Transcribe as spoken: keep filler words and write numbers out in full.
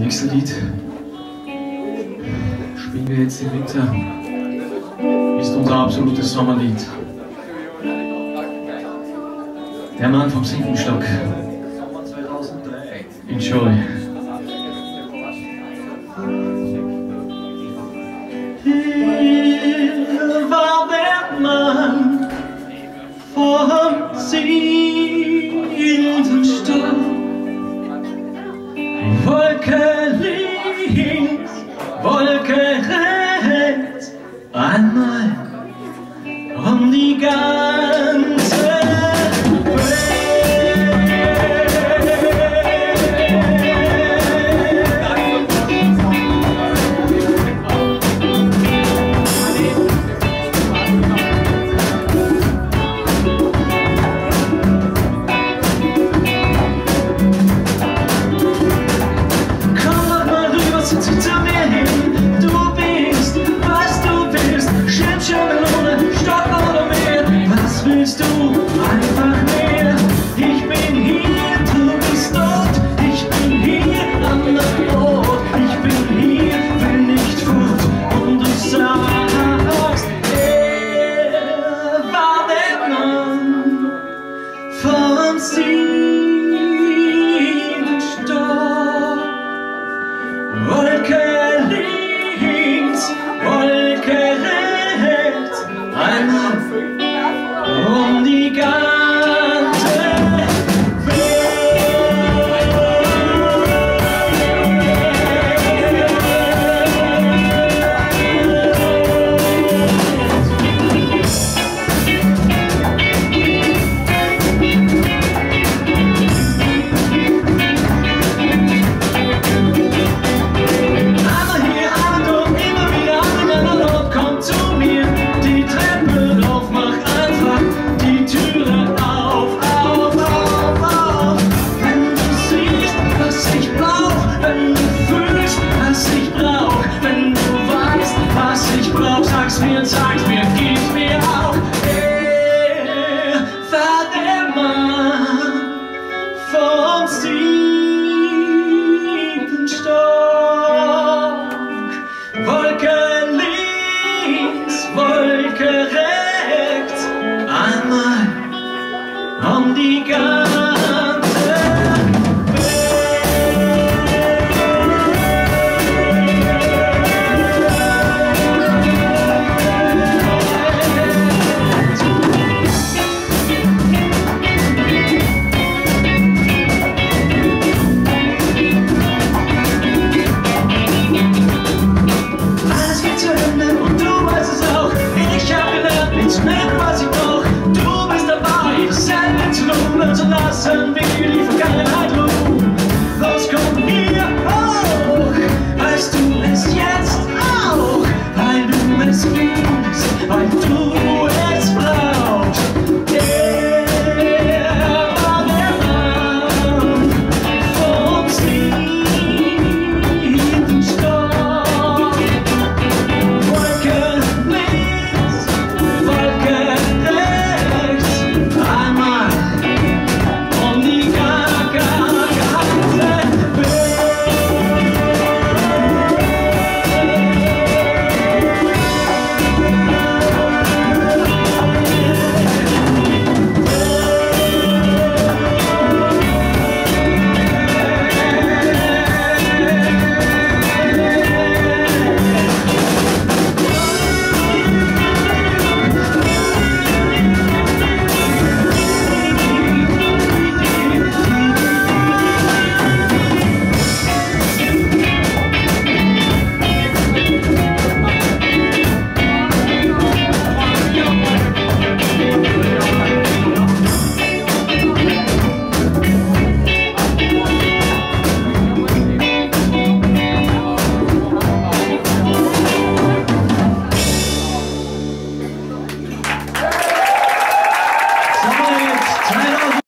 nächste Lied spielen wir jetzt im Winter. Ist unser absolutes Sommerlied. Der Mann vom siebten Stock. Sommer zweitausenddrei. Enjoy. Hier war der Mann vom siebten Stock. Wolke links, Wolke rechts, einmal um die ganze um die ganze mir, sag's mir, gib mir auch. Er war der Mann vom siebten Stock. Wolke links, Wolke rechts, einmal um die ganze was ich brauch, du bist dabei, selber zu lassen, wie